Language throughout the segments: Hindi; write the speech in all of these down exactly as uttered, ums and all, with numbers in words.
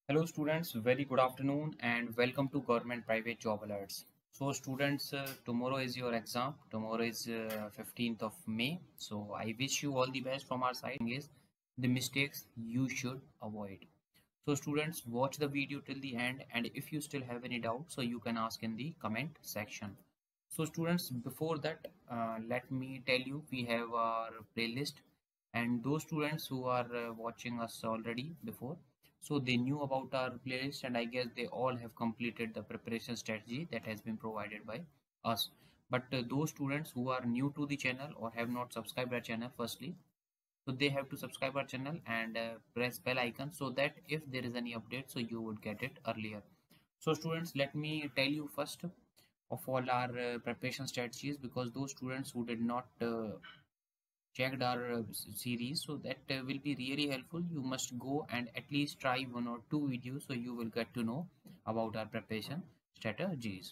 Hello students, very good afternoon and welcome to Government Private Job Alerts. So students, uh, tomorrow is your exam. Tomorrow is uh, fifteenth of May. So I wish you all the best from our side. Is the mistakes you should avoid. So students, watch the video till the end, and if you still have any doubt, so you can ask in the comment section. So students, before that, uh, let me tell you we have our playlist, and those students who are uh, watching us already before, so they knew about our playlist, and I guess they all have completed the preparation strategy that has been provided by us. But uh, those students who are new to the channel or have not subscribed our channel, firstly, so they have to subscribe our channel and uh, press bell icon so that if there is any update, so you would get it earlier. So students, let me tell you first of all our uh, preparation strategies, because those students who did not uh, checked our uh, series, so that uh, will be really helpful. You must go and at least try one or two videos so you will get to know about our preparation strategies.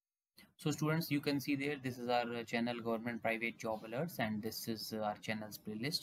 So students, you can see there, this is our uh, channel Government Private Job Alerts, and this is uh, our channel's playlist.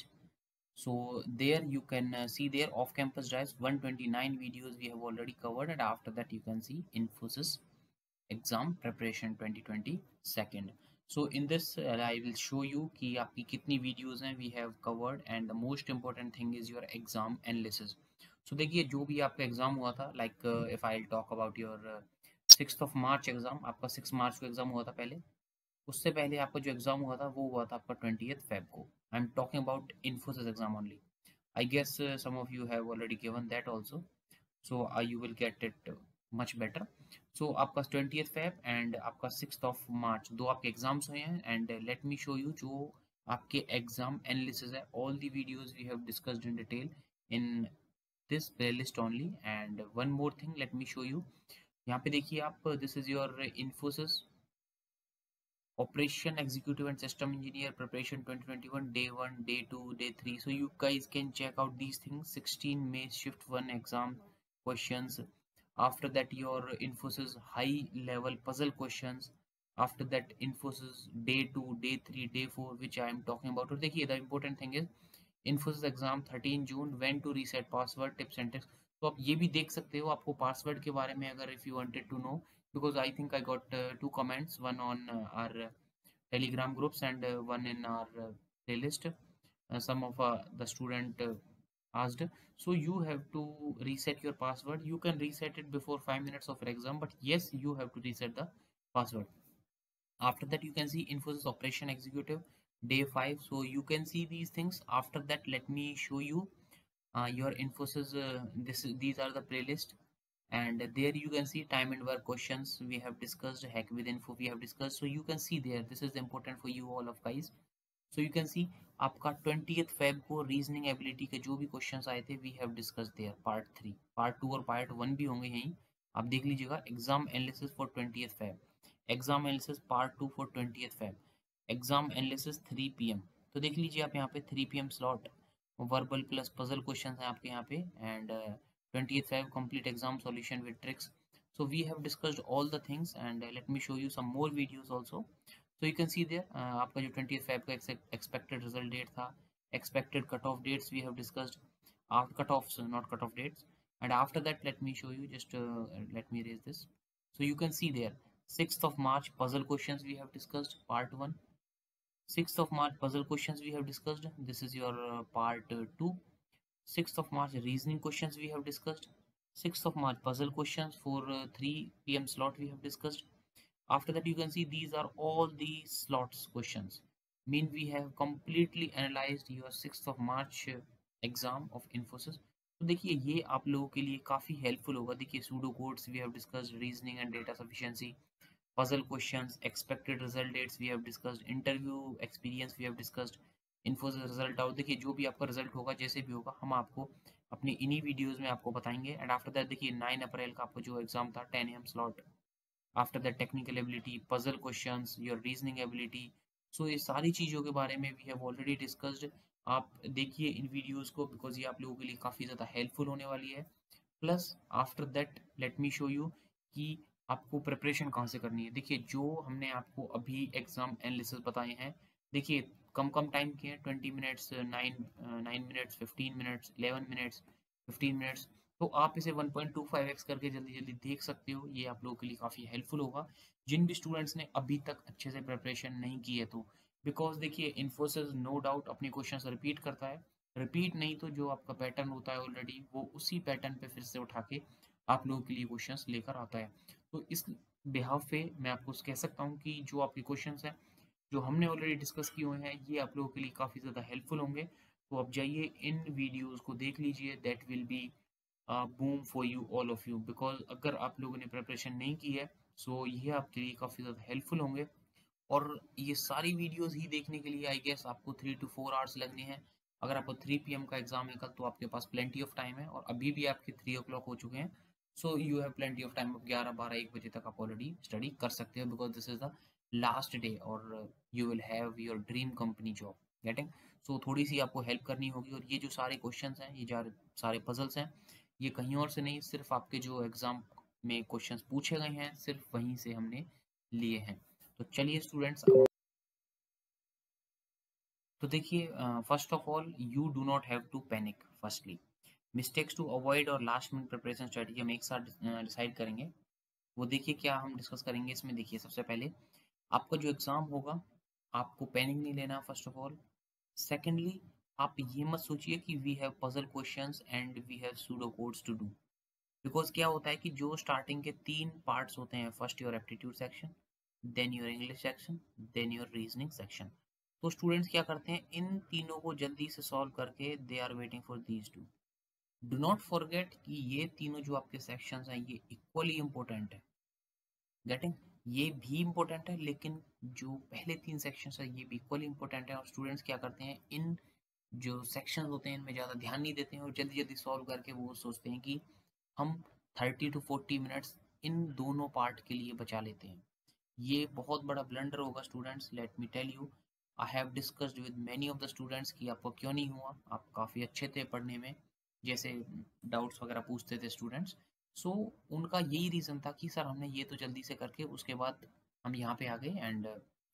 So there you can uh, see there off campus drives one hundred twenty-nine videos we have already covered, and after that you can see Infosys exam preparation twenty twenty second. So in this uh, I will show you कि आपकी कितनी videos हैं we have covered, and the most important thing is your exam analysis. So देखिए, जो भी आपका एग्जाम हुआ था, like uh, if I'll talk about your uh, sixth of March exam, आपका सिक्स मार्च को एग्जाम हुआ था पहले. उससे पहले आपका जो एग्जाम हुआ था वो हुआ था आपका ट्वेंटियथ फेब को. I am talking about Infosys exam only. I guess uh, some of you have already given that also, so uh, you will get it uh, much better. So आपका ट्वेंटियथ फेब एंड आपका सिक्स्थ ऑफ मार्च दो आपके एग्जाम्स हुए हैं, and let me show you जो आपके एग्जाम एनालिसिस है. All the videos we have discussed in detail in this playlist only. And one more thing, let me show you. यहाँ पे देखिए आप, this is your Infosys Operation Executive and System Engineer Preparation twenty twenty-one, Day one, Day two, Day three. So you guys can check out these things. sixteen May Shift one exam questions. After that, your Infosys high level puzzle questions. After that, Infosys Day two, Day three, Day four, which I am talking about. और देखिए, the important thing is Infosys exam thirteen June, when to reset password, tips and tricks. तो आप ये भी देख सकते हो, आपको पासवर्ड के बारे में अगर if you wanted to know, because I think I got uh, two comments, one on uh, our uh, Telegram groups and uh, one in our uh, playlist. Uh, some of uh, the student uh, asked. So you have to reset your password. You can reset it before five minutes of your exam, but yes, you have to reset the password. After that, you can see Infosys Operation Executive Day five. So you can see these things. After that, let me show you uh, your Infosys. Uh, this is, these are the playlist, and there you can see time and work questions we have discussed, hack with info we have discussed. So you can see there, this is important for you all of guys. So you can see आपका ट्वेंटियथ फेब को रीजनिंग एबिलिटी के जो भी क्वेश्चंस आए थे we have discuss there. Part three, part two और पार्ट वन भी होंगे यहीं, आप देख लीजिएगा. Exam analysis for twentieth Feb, exam analysis part two for twentieth Feb, exam analysis three P M. तो देख लीजिए आप यहाँ पे three P M slot, verbal plus puzzle question है आपके यहाँ पे. And twentieth Feb complete exam solution with tricks. So we have discussed all the things, and uh, let me show you some more videos also. So you can see there uh, आपका जो twentieth Feb का expected result date था, expected cut off dates we have discussed, after cut offs not cut off dates. And after that, let me show you, just uh, let me erase this. So you can see there sixth of March puzzle questions we have discussed, part one. sixth of March puzzle questions we have discussed, this is your uh, part uh, two. sixth of March reasoning questions we have discussed. sixth of March puzzle questions for uh, three p m slot we have discussed. After that, you can see these are all the slots questions. Mean we have completely analyzed your sixth of March uh, exam of Infosys. तो देखिए ये आप लोगों के लिए काफ़ी हेल्पफुल होगा. देखिए pseudo codes we have discussed, reasoning and data sufficiency, puzzle questions, expected result dates we have discussed, interview experience we have discussed, Infosys result out. देखिए जो भी आपका रिजल्ट होगा, जैसे भी होगा, हम आपको अपनी इन्हीं वीडियोस में आपको बताएंगे. एंड आफ्टर दैट देखिए नाइन अप्रैल का आपका जो एग्जाम था ten AM slot. After that technical ability, puzzle questions, your reasoning ability. So ये सारी चीज़ों के बारे में वी हैव ऑलरेडी डिस्कस्ड. आप देखिए इन वीडियोस को, बिकॉज ये आप लोगों के लिए काफ़ी ज़्यादा हेल्पफुल होने वाली है. Plus after that let me show you कि आपको प्रिपरेशन कहाँ से करनी है. देखिए जो हमने आपको अभी एग्जाम एनालिसिस बताए हैं, देखिए कम कम टाइम के हैं, twenty minutes, nine nine minutes, fifteen minutes, eleven minutes, fifteen minutes. तो आप इसे one point two five x करके जल्दी जल्दी देख सकते हो। ये आप लोगों के लिए काफ़ी हेल्पफुल होगा जिन भी स्टूडेंट्स ने अभी तक अच्छे से प्रिपरेशन नहीं की है तो। बिकॉज देखिए इन्फोसिस नो डाउट अपने क्वेश्चंस रिपीट करता है, रिपीट नहीं तो जो आपका पैटर्न होता है ऑलरेडी वो उसी पैटर्न पे फिर से उठा के आप लोगों के लिए क्वेश्चंस लेकर आता है। तो इस बिहाफ पे मैं आपको कह सकता हूँ कि जो आपके क्वेश्चंस हैं जो हमने ऑलरेडी डिस्कस किए हुए हैं ये आप लोगों के लिए काफ़ी ज़्यादा हेल्पफुल होंगे। तो आप जाइए इन वीडियोज़ को देख लीजिए, that will be boom for you all of you. Because अगर आप लोगों ने प्रिपरेशन नहीं की है सो ये आपके लिए काफ़ी ज़्यादा हेल्पफुल होंगे। और ये सारी वीडियोस ही देखने के लिए आई गेस आपको थ्री टू फोर आवर्स लगने हैं। अगर आपको थ्री पी एम का एग्जाम है कल तो आपके पास प्लेंटी ऑफ टाइम है, और अभी भी आपके थ्री ओ क्लॉक हो चुके हैं। So you have plenty of time. ग्यारह बारह एक बजे तक आप ऑलरेडी स्टडी कर सकते हो because this is the last day और you will have your dream company job getting. So थोड़ी सी आपको हेल्प करनी होगी। और ये जो सारे क्वेश्चन हैं, ये जो सारे पजल्स हैं, ये कहीं और से नहीं, सिर्फ आपके जो एग्जाम में क्वेश्चंस पूछे गए हैं सिर्फ वहीं से हमने लिए हैं। तो चलिए स्टूडेंट्स, तो देखिए first of all you do not have to panic. Firstly mistakes to avoid और लास्ट मिनट प्रिपरेशन स्ट्रेटजी हम एक साथ डिसाइड करेंगे। वो देखिए क्या हम डिस्कस करेंगे इसमें। देखिए सबसे पहले आपका जो एग्जाम होगा आपको पैनिक नहीं लेना फर्स्ट ऑफ ऑल। सेकेंडली आप ये मत सोचिए कि we have puzzle questions and we have pseudo codes to do. Because क्या होता है कि जो स्टार्टिंग के तीन पार्ट्स होते हैं, first your aptitude section, then your English section, then your reasoning section. तो स्टूडेंट्स क्या करते हैं इन तीनों को जल्दी से सॉल्व करके they are waiting for these two. Do not forget कि ये तीनों जो आपके सेक्शंस हैं ये इक्वली इम्पोर्टेंट है। गेटिंग, ये भी इम्पोर्टेंट है लेकिन जो पहले तीन सेक्शंस है ये भी इक्वली इम्पोर्टेंट है। और स्टूडेंट्स क्या करते हैं इन जो सेक्शंस होते हैं इनमें ज़्यादा ध्यान नहीं देते हैं और जल्दी जल्दी सॉल्व करके वो सोचते हैं कि हम थर्टी टू फोर्टी मिनट्स इन दोनों पार्ट के लिए बचा लेते हैं। ये बहुत बड़ा ब्लंडर होगा students, let me tell you. I have discussed with many of the students कि आपको क्यों नहीं हुआ, आप काफ़ी अच्छे थे पढ़ने में, जैसे डाउट्स वगैरह पूछते थे स्टूडेंट्स। सो so, उनका यही रीज़न था कि सर हमने ये तो जल्दी से करके उसके बाद हम यहाँ पे आ गए एंड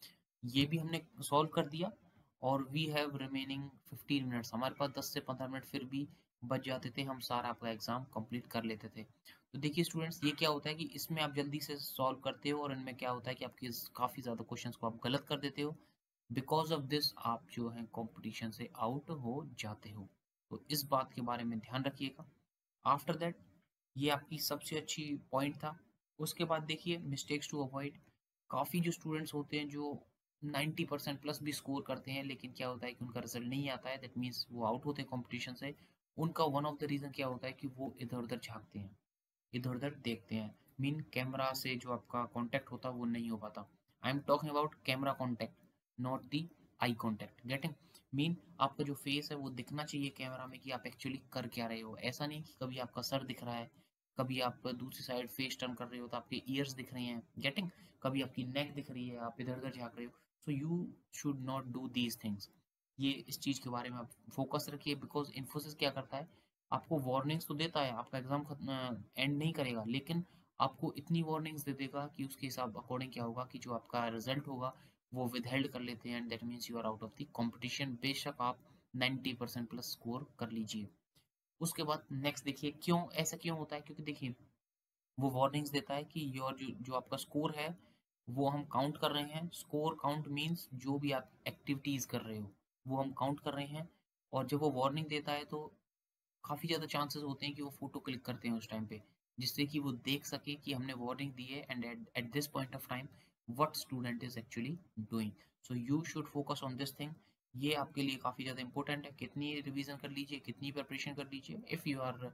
ये भी हमने सॉल्व कर दिया और we have remaining fifteen minutes, हमारे पास दस से पंद्रह मिनट फिर भी बच जाते थे, हम सारा आपका एग्जाम कंप्लीट कर लेते थे। तो देखिए स्टूडेंट्स ये क्या होता है कि इसमें आप जल्दी से सॉल्व करते हो और इनमें क्या होता है कि आपके काफ़ी ज़्यादा क्वेश्चंस को आप गलत कर देते हो। बिकॉज ऑफ दिस आप जो है कंपटीशन से आउट हो जाते हो। तो इस बात के बारे में ध्यान रखिएगा। आफ्टर दैट ये आपकी सबसे अच्छी पॉइंट था। उसके बाद देखिए मिस्टेक्स टू अवॉइड। काफ़ी जो स्टूडेंट्स होते हैं जो नाइन्टी परसेंट प्लस भी स्कोर करते हैं लेकिन क्या होता है कि उनका रिजल्ट नहीं आता है, दैट मीन्स वो आउट होते हैं कॉम्पिटिशन से। उनका वन ऑफ द रीज़न क्या होता है कि वो इधर उधर झाँकते हैं, इधर उधर देखते हैं। मीन कैमरा से जो आपका कांटेक्ट होता है वो नहीं हो पाता। I am talking about camera contact, not the eye contact. Getting, mean आपका जो फेस है वो दिखना चाहिए कैमरा में कि आप एक्चुअली कर क्या रहे हो। ऐसा नहीं कि कभी आपका सर दिख रहा है, कभी आप दूसरी साइड फेस टर्न कर रहे हो तो आपके ईयर्स दिख रहे हैं। गेटिंग, कभी आपकी नेक दिख रही है, आप इधर उधर झाँक रहे हो। So you should not do these things. ये इस चीज़ के बारे में आप फोकस रखिए। बिकॉज इन्फोसिस क्या करता है आपको वार्निंग्स तो देता है, आपका एग्जाम एंड नहीं करेगा लेकिन आपको इतनी वार्निंग्स दे देगा कि उसके हिसाब अकॉर्डिंग क्या होगा कि जो आपका रिजल्ट होगा वो विदहेल्ड कर लेते हैं and that means you are out of the competition. बेशक आप नाइन्टी परसेंट प्लस स्कोर कर लीजिए। उसके बाद नेक्स्ट देखिए क्यों ऐसा क्यों होता है, क्योंकि देखिए वो वार्निंग्स देता है कि योर जो जो आपका स्कोर है वो हम काउंट कर रहे हैं। स्कोर काउंट मीन्स जो भी आप एक्टिविटीज़ कर रहे हो वो हम काउंट कर रहे हैं। और जब वो वार्निंग देता है तो काफ़ी ज़्यादा चांसेस होते हैं कि वो फ़ोटो क्लिक करते हैं उस टाइम पे, जिससे कि वो देख सके कि हमने वार्निंग दी है and at at this point of time what student is actually doing. So you should focus on this thing. ये आपके लिए काफ़ी ज़्यादा इंपॉर्टेंट है, कितनी रिवीजन कर लीजिए, कितनी प्रिपरेशन कर लीजिए। If you are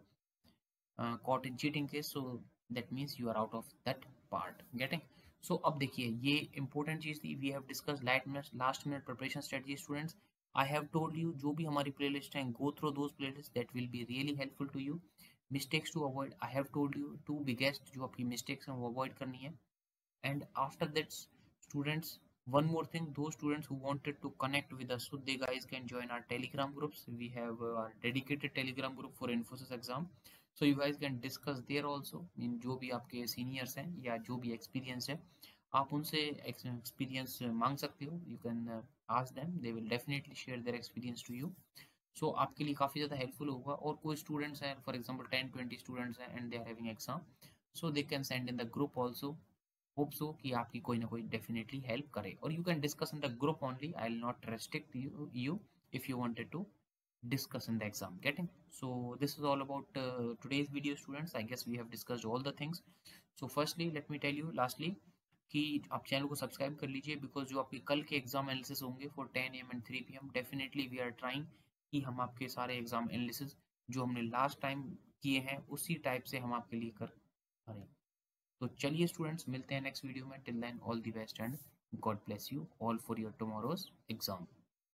caught in cheating case, so that means you are out of that part getting। so अब देखिए ये important चीज़ थी। we have discussed last minute last minute preparation strategy students। I have told you जो भी हमारी playlist है go through those playlists, that will be really helpful to you। mistakes to avoid, I have told you two biggest जो आपकी mistakes हैं वो avoid करनी है। and after that students, one more thing, those students who wanted to connect with us, so they guys can join our telegram groups। we have uh, our dedicated telegram group for Infosys exam, so you guys can discuss there also। in जो भी आपके seniors हैं या जो भी experience है आप उनसे experience मांग सकते हो। you can uh, ask them, they will definitely share their experience to you। So so, आपके लिए काफ़ी ज़्यादा हेल्पफुल होगा। और कोई स्टूडेंट्स हैं, for example ten twenty students हैं and they are having exam, so they can send in the group also. Hope so कि आपकी कोई ना कोई डेफिनेटली हेल्प करे, और you can discuss in the group only. I will not restrict you you if you wanted to discuss in the exam getting. So this is all about uh, today's video students. I guess we have discussed all the things. So firstly let me tell you lastly कि आप चैनल को सब्सक्राइब कर लीजिए, बिकॉज जो आपके कल के एग्जाम एनालिसिस होंगे for ten A M and three P M, definitely we are trying कि हम आपके सारे एग्जाम एनालिसिस जो हमने लास्ट टाइम किए हैं उसी टाइप से हम आपके लिए कर करें। तो चलिए स्टूडेंट्स, मिलते हैं नेक्स्ट वीडियो में। Till then all the best and god bless you all for your tomorrow's exam.